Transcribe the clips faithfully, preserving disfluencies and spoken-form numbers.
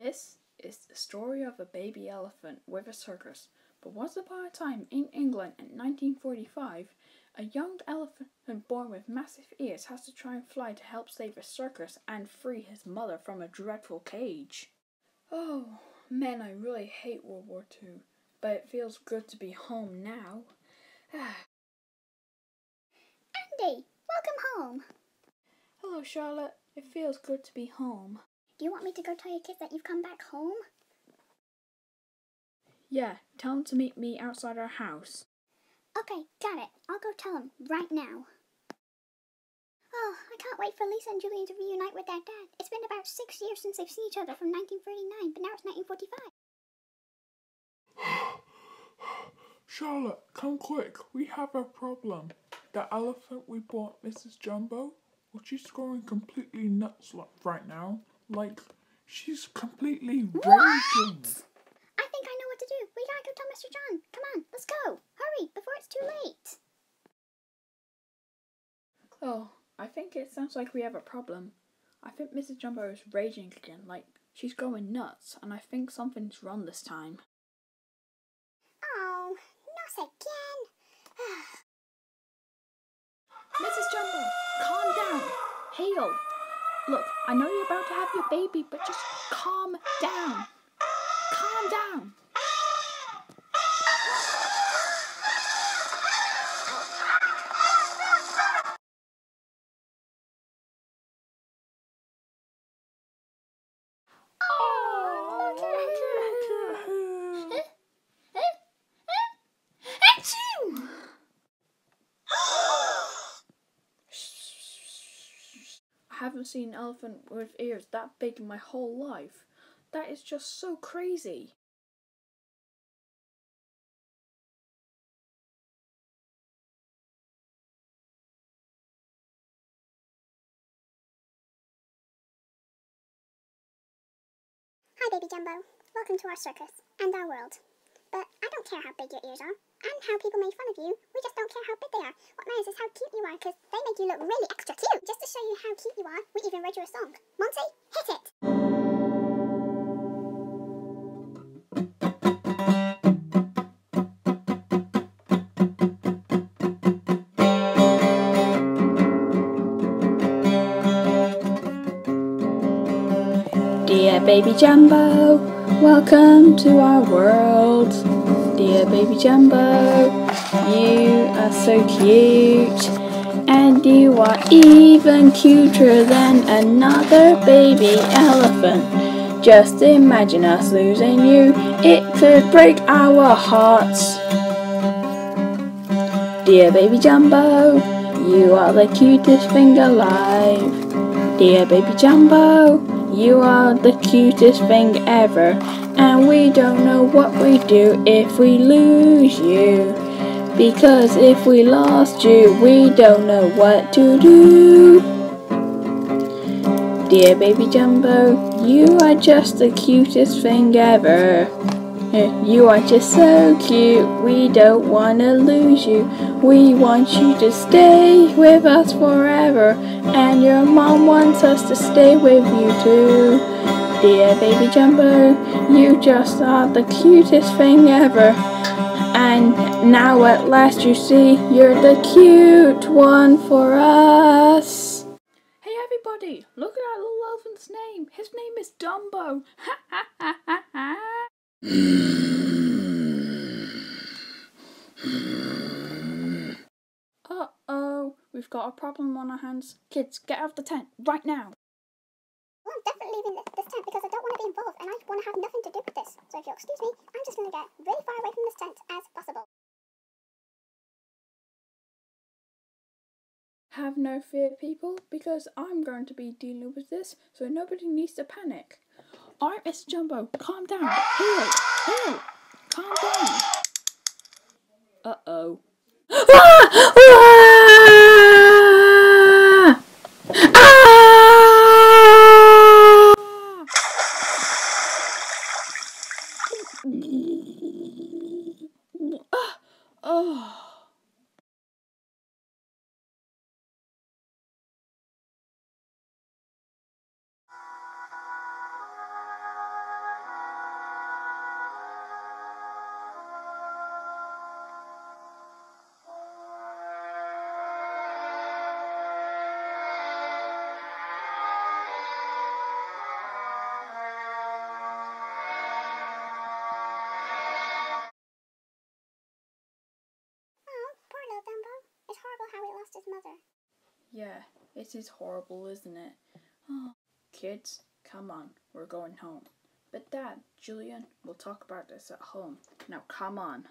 This is the story of a baby elephant with a circus. But once upon a time in England in nineteen forty-five, a young elephant born with massive ears has to try and fly to help save a circus and free his mother from a dreadful cage. Oh, man, I really hate World War Two, but it feels good to be home now. Andy, welcome home. Hello, Charlotte. It feels good to be home. Do you want me to go tell your kids that you've come back home? Yeah, tell them to meet me outside our house. Okay, got it. I'll go tell them right now. Oh, I can't wait for Lisa and Julian to reunite with their dad. It's been about six years since they've seen each other from nineteen thirty-nine, but now it's nineteen forty-five. Charlotte, come quick. We have a problem. The elephant we bought, Missus Jumbo, well, she's going completely nuts right now. Like, she's completely What? raging. I think I know what to do. We gotta go tell Mister John. Come on, let's go. Hurry, before it's too late. Oh, I think it sounds like we have a problem. I think Missus Jumbo is raging again, like she's going nuts, and I think something's wrong this time. Oh, not again. Missus Jumbo, calm down. Hail. Look, I know you're about to have your baby, but just calm down. Calm down. I haven't seen an elephant with ears that big in my whole life. That is just so crazy. Hi, Baby Jumbo. Welcome to our circus and our world. But I don't care how big your ears are and how people make fun of you. We just don't care how big they are. What matters is how cute you are, because they make you look really extra cute. Just to show you how cute you are, we even read you a song. Monty, hit it! Dear Baby Jumbo, welcome to our world. Dear Baby Jumbo, you are so cute, and you are even cuter than another baby elephant. Just imagine us losing you, it could break our hearts. Dear Baby Jumbo, you are the cutest thing alive. Dear Baby Jumbo, you are the cutest thing ever, and we don't know what we'd do if we lose you. Because if we lost you, we don't know what to do. Dear Baby Jumbo, you are just the cutest thing ever. You are just so cute, we don't want to lose you. We want you to stay with us forever, and your mom wants us to stay with you too. Dear Baby Jumbo, you just are the cutest thing ever. And now at last you see, you're the cute one for us. Hey everybody, look at that little elephant's name. His name is Dumbo. Ha ha ha ha ha. Uh-oh, we've got a problem on our hands. Kids, get out of the tent, right now. Well, I'm definitely leaving this, this tent because I don't want to be involved and I want to have nothing to do with this. So if you'll excuse me, I'm just going to get really far away from this tent as possible. Have no fear, people, because I'm going to be dealing with this, so nobody needs to panic. Alright, Mister Jumbo, calm down. Heel, heel, calm down. Uh-oh. Ah! Ah! Oh. lost his mother. Yeah, it is horrible, isn't it? Oh. Kids, come on, we're going home. But Dad, Julian, we'll talk about this at home. Now come on.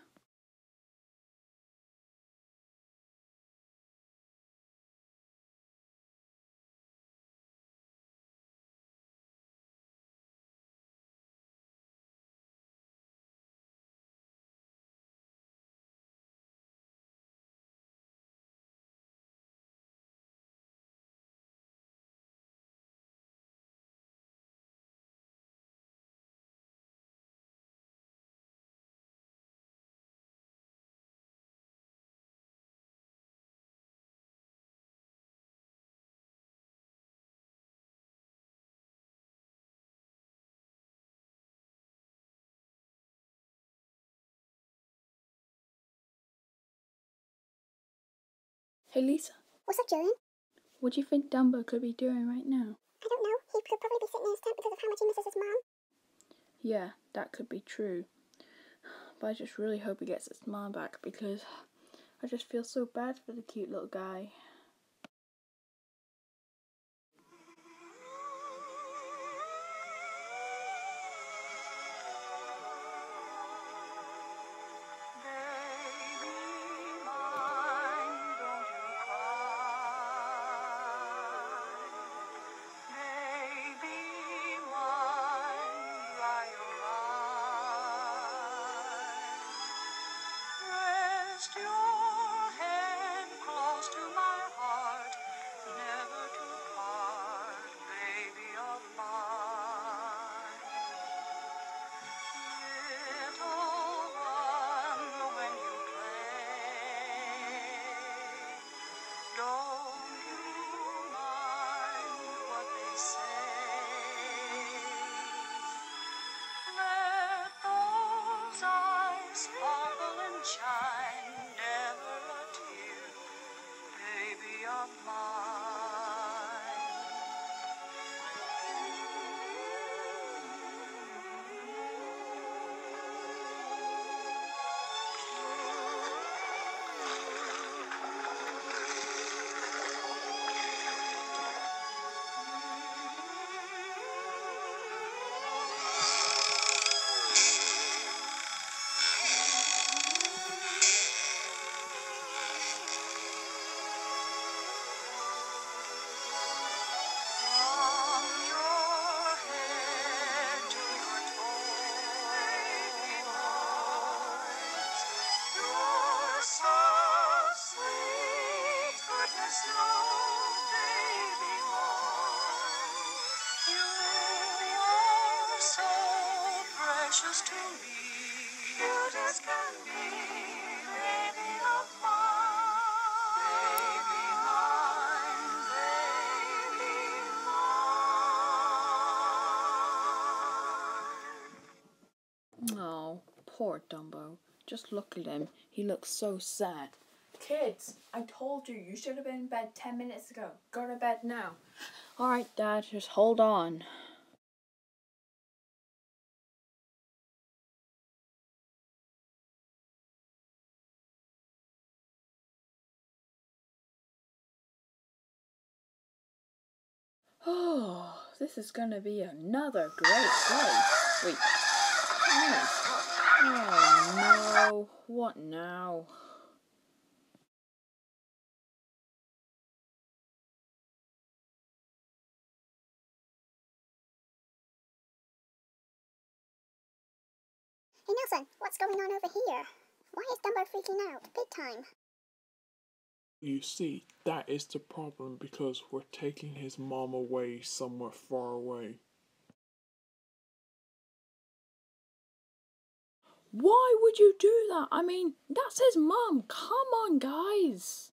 Hey Lisa, What's up, Julian? what do you think Dumbo could be doing right now? I don't know. He could probably be sitting in his tent because of how much he misses his mom. Yeah, that could be true. But I just really hope he gets his mom back because I just feel so bad for the cute little guy. Rest your head close to my heart, never to part, baby of mine. Little one, when you play, don't you mind what they say. Let those eyes sparkle and shine, never a tear, baby of mine. From your head to your toes, you're so sweet, goodness knows, baby boy. You are so precious to me, cute as can be, baby of mine, baby mine, baby mine. Oh, poor Dumbo. Just look at him. He looks so sad. Kids, I told you, you should have been in bed ten minutes ago. Go to bed now. Alright, Dad, just hold on. Oh, this is gonna be another great day. Wait. Oh, oh no. What now? Hey Nelson, what's going on over here? Why is Dumbo freaking out? Big time. You see, that is the problem because we're taking his mom away somewhere far away. Why would you do that? I mean, that's his mom. Come on, guys.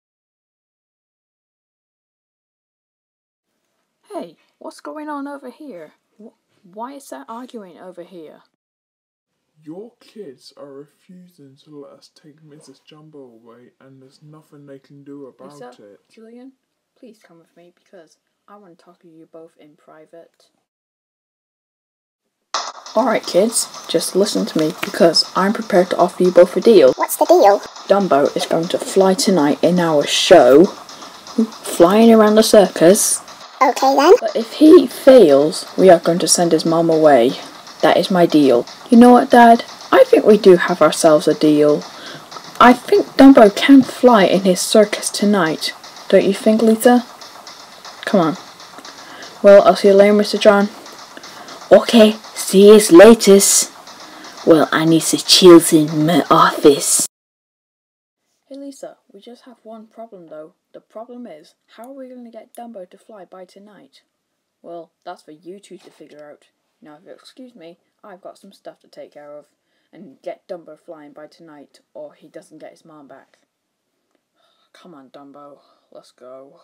Hey, what's going on over here? Why is that arguing over here? Your kids are refusing to let us take Missus Jumbo away, and there's nothing they can do about Lisa, it. Julian, please come with me because I want to talk to you both in private. Alright kids, just listen to me because I'm prepared to offer you both a deal. What's the deal? Dumbo is going to fly tonight in our show, flying around the circus. Okay then. But if he fails, we are going to send his mom away. That is my deal. You know what, Dad? I think we do have ourselves a deal. I think Dumbo can fly in his circus tonight. Don't you think, Lisa? Come on. Well, I'll see you later, Mister John. Okay, see you later. Well, I need some chills in my office. Hey Lisa, we just have one problem though. The problem is, how are we going to get Dumbo to fly by tonight? Well, that's for you two to figure out. Now, if you'll excuse me, I've got some stuff to take care of. And get Dumbo flying by tonight, or he doesn't get his mom back. Come on, Dumbo. Let's go.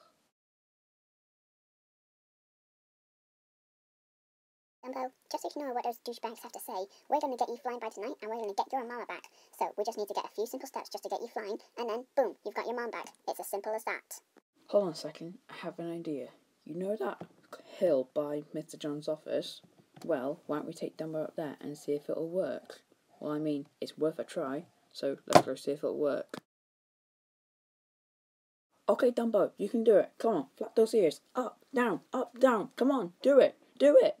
Dumbo, just ignore what those douchebags have to say. We're going to get you flying by tonight, and we're going to get your mama back. So we just need to get a few simple steps just to get you flying, and then, boom, you've got your mom back. It's as simple as that. Hold on a second, I have an idea. You know that hill by Mister John's office? Well, why don't we take Dumbo up there and see if it'll work? Well, I mean, it's worth a try, so let's go see if it'll work. Okay, Dumbo, you can do it. Come on, flap those ears. Up, down, up, down. Come on, do it, do it.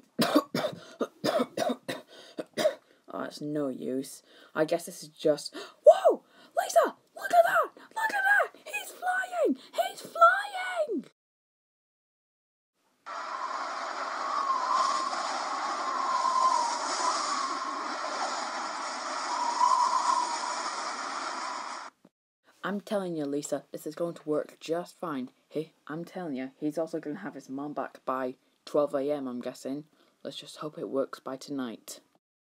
Oh, it's no use. I guess this is just... Whoa! Lisa! Look at that! Look at that! He's flying! He's flying! I'm telling you, Lisa, this is going to work just fine. Hey, I'm telling you, he's also going to have his mom back by twelve a m, I'm guessing. Let's just hope it works by tonight.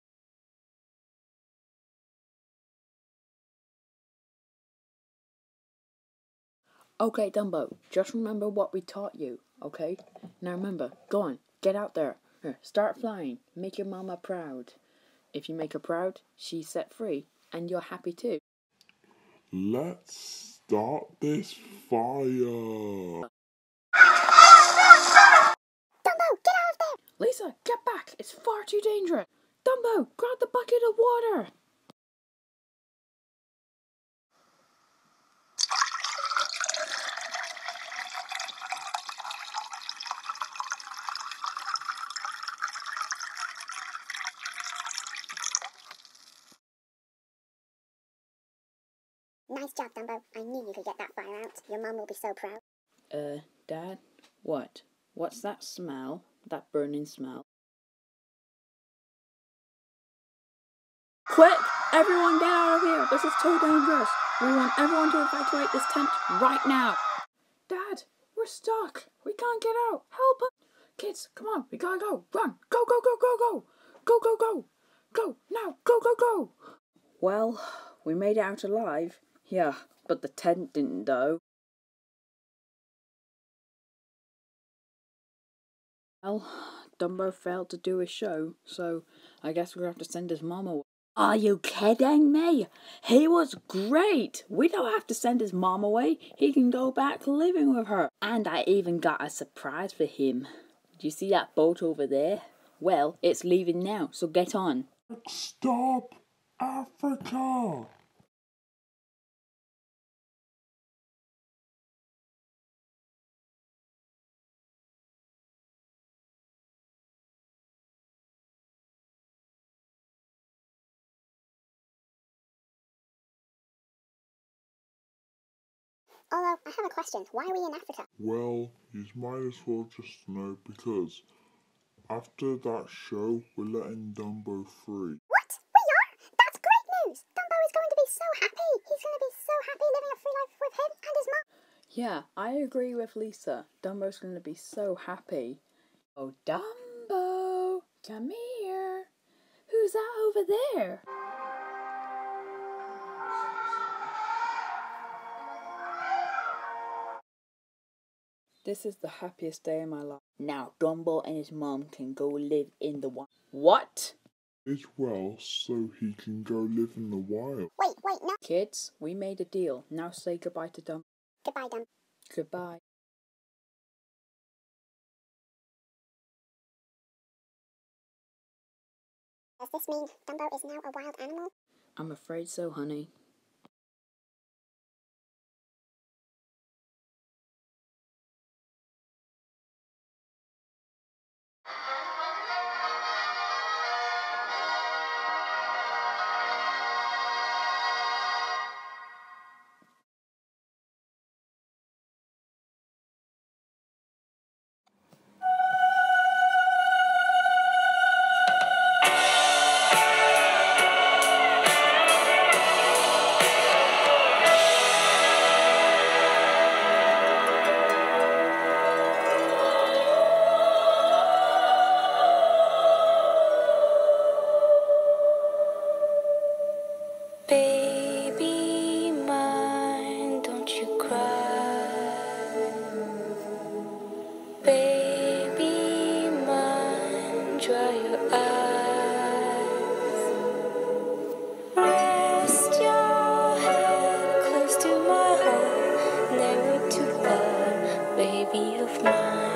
Okay, Dumbo, just remember what we taught you, okay? Now remember, go on, get out there. Here, start flying. Make your mama proud. If you make her proud, she's set free, and you're happy too. Let's start this fire. Dumbo, get out of there! Lisa, get back! It's far too dangerous! Dumbo, grab the bucket of water! Nice job, Dumbo. I knew you could get that fire out. Your mum will be so proud. Uh, Dad? What? What's that smell? That burning smell? Quick! Everyone get out of here! This is too dangerous! We want everyone to evacuate this tent right now! Dad! We're stuck! We can't get out! Help us! Kids, come on! We gotta go! Run! Go, go, go, go, go! Go, go, go! Go! Now! Go, go, go! Well, we made it out alive. Yeah, but the tent didn't though. Well, Dumbo failed to do his show, so I guess we're going to have to send his mom away. Are you kidding me? He was great! We don't have to send his mom away. He can go back living with her. And I even got a surprise for him. Do you see that boat over there? Well, it's leaving now, so get on. Stop, Africa! Although, I have a question. Why are we in Africa? Well, you might as well just know because after that show, we're letting Dumbo free. What? We are? That's great news! Dumbo is going to be so happy! He's going to be so happy living a free life with him and his mum! Yeah, I agree with Lisa. Dumbo's going to be so happy. Oh, Dumbo! Come here! Who's that over there? This is the happiest day of my life. Now, Dumbo and his mom can go live in the wild. What? As well, so he can go live in the wild. Wait, wait, no. Kids, we made a deal. Now say goodbye to Dumbo. Goodbye, Dumbo. Goodbye. Does this mean Dumbo is now a wild animal? I'm afraid so, honey. Baby mine, don't you cry. Baby mine, dry your eyes. Rest your head close to my heart, never too far, baby of mine.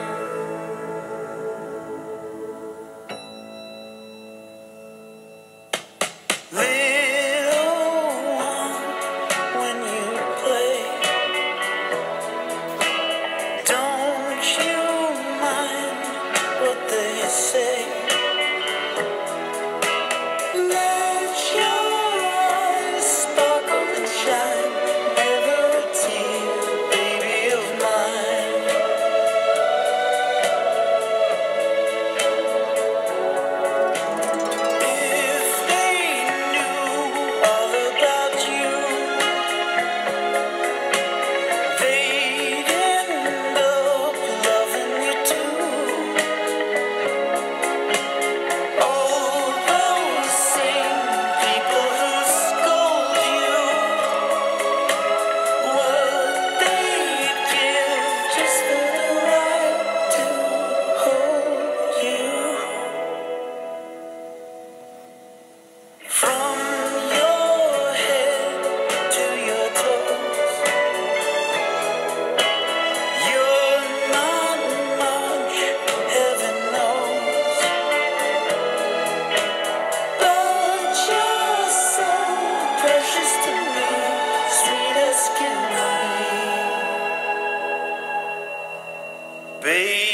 Baby